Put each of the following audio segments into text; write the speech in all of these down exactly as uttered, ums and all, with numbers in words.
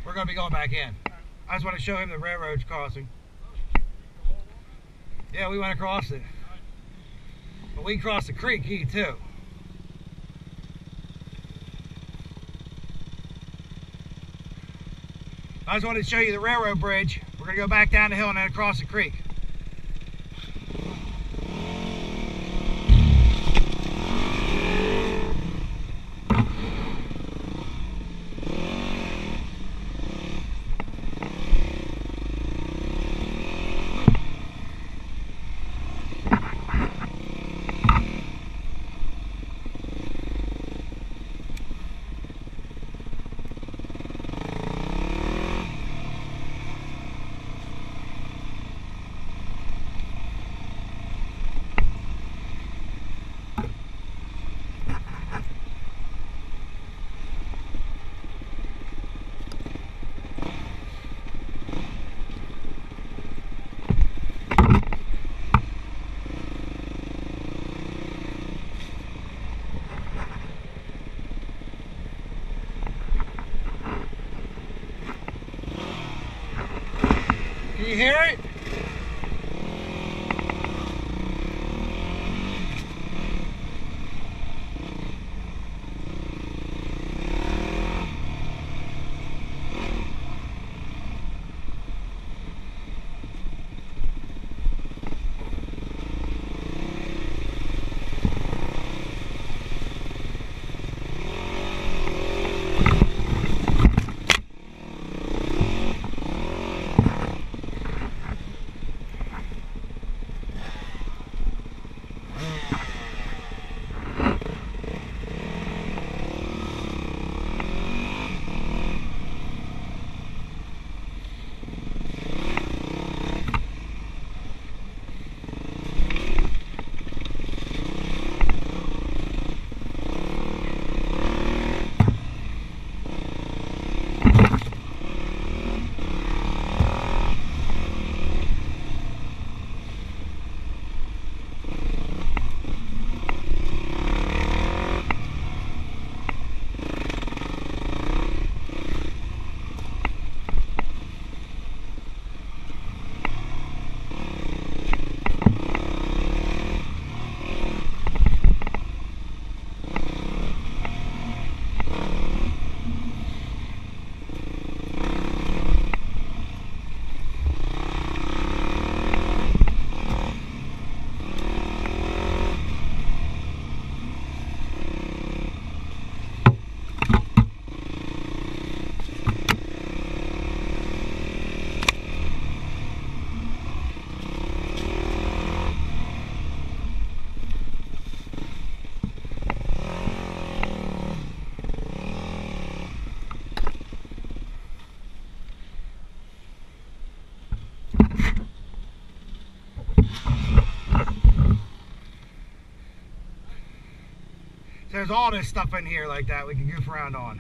we're going to be going back in. I just want to show him the railroad crossing. Yeah, we went across it. But we crossed the creek here too. I just wanted to show you the railroad bridge. We're going to go back down the hill and then across the creek. Can you hear it? So there's all this stuff in here like that we can goof around on.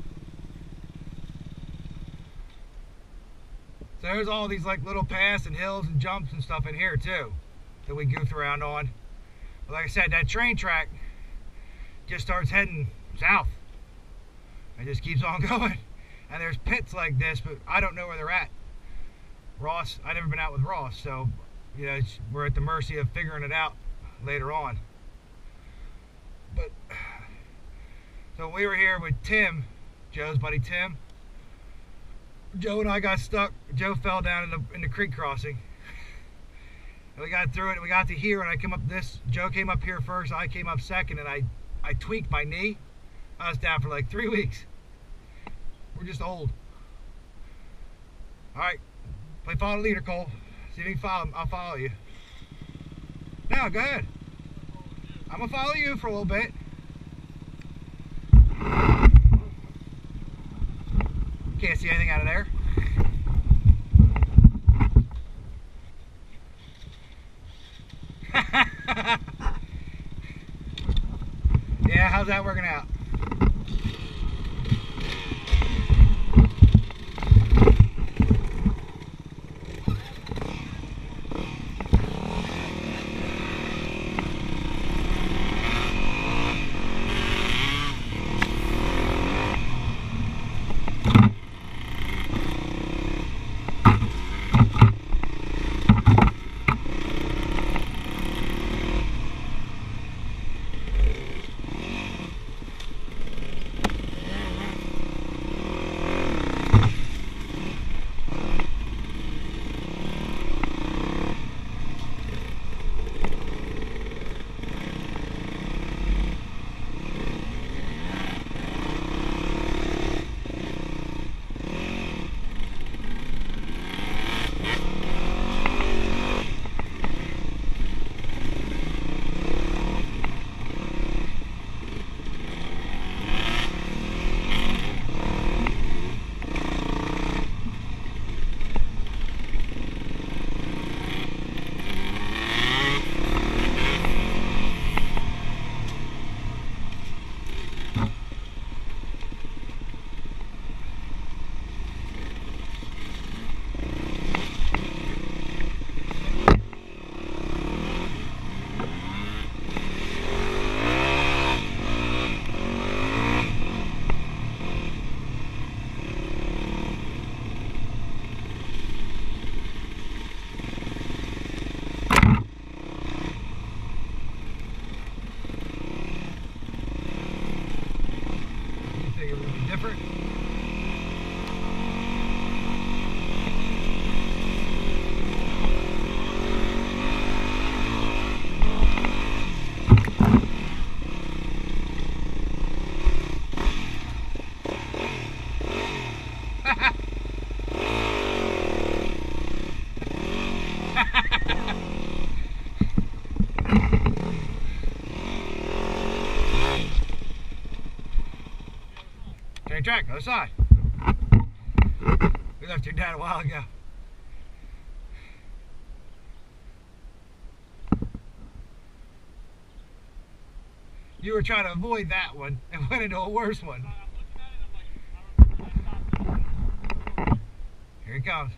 So there's all these like little paths and hills and jumps and stuff in here too that we goof around on. But like I said, that train track just starts heading south. It just keeps on going. And there's pits like this, but I don't know where they're at. Ross, I've never been out with Ross, so you know, it's, we're at the mercy of figuring it out later on. But so we were here with Tim, Joe's buddy Tim. Joe and I got stuck. Joe fell down in the in the creek crossing. And we got through it. And we got to here, and I came up this. Joe came up here first. I came up second, and I I tweaked my knee. I was down for like three weeks. We're just old. All right, play follow the leader, Cole. See if you can follow him. I'll follow you. No, go ahead. I'm gonna follow you for a little bit. Can't see anything out of there. Yeah, how's that working out? different. Train track, other side. We left your dad a while ago. You were trying to avoid that one and went into a worse one. Here he comes.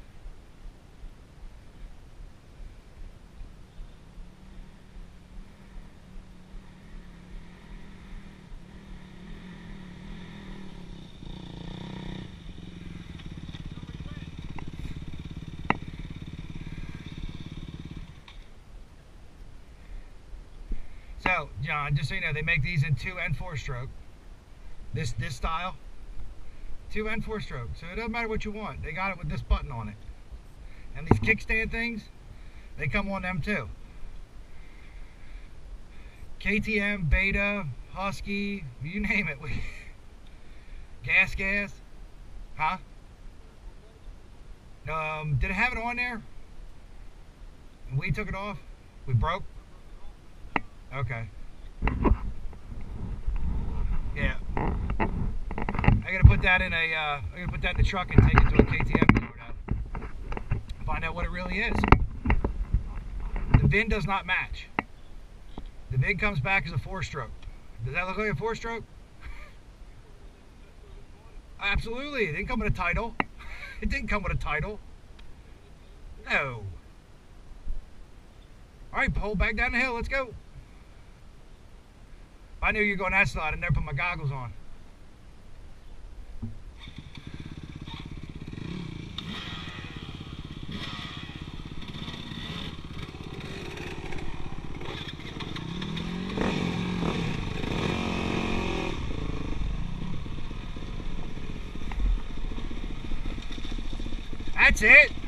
So, John, just so you know, they make these in two and four stroke. This this style, two and four stroke. So it doesn't matter what you want. They got it with this button on it. And these kickstand things, they come on them too. K T M, Beta, Husky, you name it. Gas, gas, huh? Um, did it have it on there? And we took it off. We broke. Okay. Yeah. I gotta put that in a. Uh, I gotta put that in the truck and take it to a K T M dealer now. Find out what it really is. The V I N does not match. The V I N comes back as a four-stroke. Does that look like a four-stroke? Absolutely. It didn't come with a title. It didn't come with a title. No. All right, pull back down the hill. Let's go. I knew you were going that slide. I never put my goggles on. That's it.